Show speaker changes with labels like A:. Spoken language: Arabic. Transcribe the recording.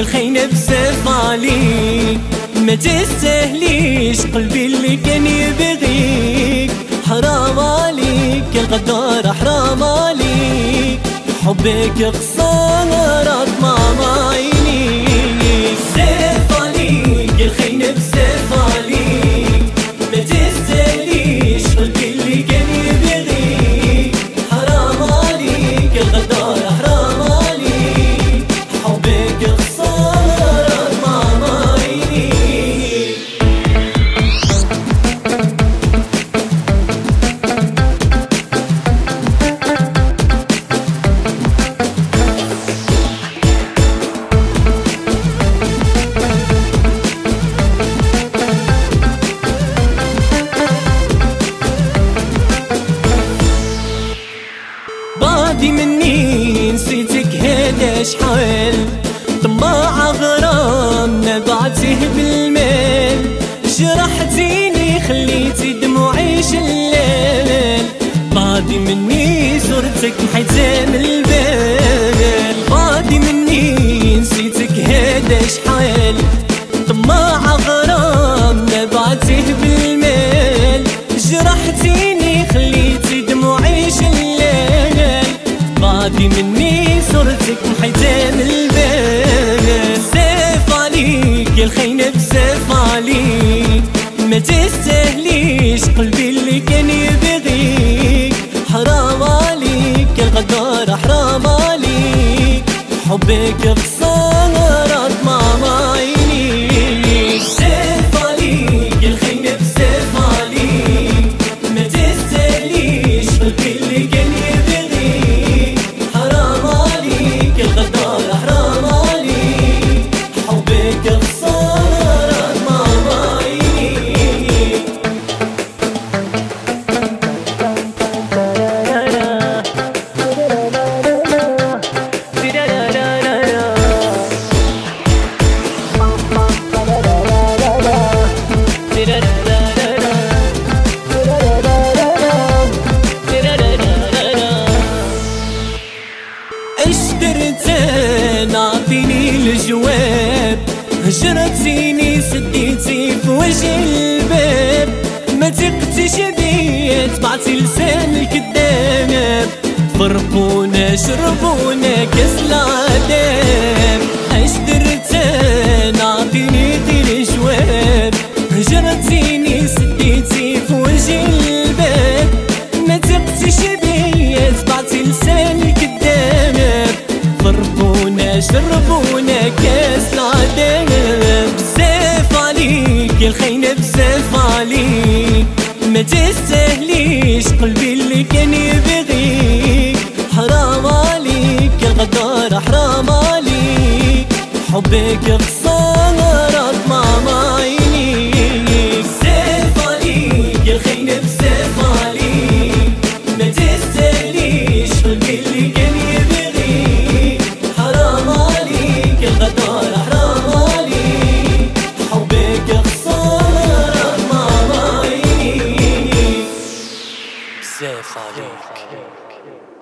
A: الخاينة بزاف عليك، ما تستاهليش قلبي اللي كان يبغيك. حرام عليك الغدار، حرام عليك حبك خسارة مع عينيك. بزاف عليك الخاينة بزاف عليك، ما تستاهليش قلبي اللي كان يبغيك. حرام عليك الغدار، حرام عليك حبك خسارة مع عينيك. بعدي مني نسيتك هذا شحال، طماع غرام نبعته بالمال. جرحتيني خليتي دموعي شلال، بعدي مني زرتك محيتها من البال. بعدي مني نسيتك هذا شحال، طماع غرام نبعته بالمال. جرحتيني خليتي دموعي شلال، بعدي مني صرتك محيتها من البال. بزاف عليك يا الخاينة بزاف عليك، ما تستاهليش قلبي اللي كان يبغيك. حرام عليك الغدار، حرام عليك حبك خسارة مع عينيك. بزاف عليك الخاينة بزاف عليك، ما تستاهليش قلبي اللي كان يبغيك. حرام عليك الغدار، حرام عليك حبك خسارة مع عينيك. اشتريتين اعطيني الجواب، هجرتيني سديتي في وجه الباب. ما تقتش بيا تبعتي لسان الكذاب، فرقونا شربونا كاس العذاب. اشتريتين اعطيني الجواب، هجرتيني سديتي في وجه الباب. ما تقتش بيا تبعتي لسان الكذاب، فرقونا شربونا كاس العذاب. بزاف عليك يا الخاينة بزاف عليك، ما تستاهليش قلبي اللي كان يبغيك. حرام عليك الغدار، حرام عليك حبك خسارة مع عينيك. بزاف عليك يا الخاينة بزاف عليك، ما تستاهليش قلبي اللي كان يبغيك. حرام عليك الغدار، حرام عليك حبك خسارة مع عينيك. بزاف عليك.